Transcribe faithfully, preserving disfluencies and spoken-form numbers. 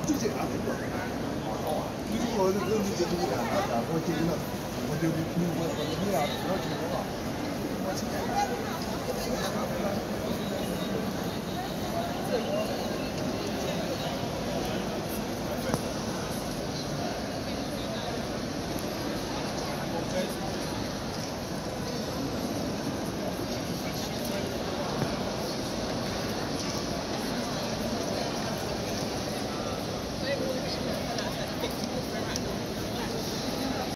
就这样。如果这个你这个你看，他下锅进了，我就比苹果和你俩多进了。我